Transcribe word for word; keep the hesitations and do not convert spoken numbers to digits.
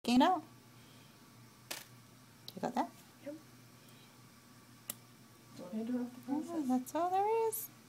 sticking out. You got that? Yep. Don't interrupt the process. Oh, that's all there is.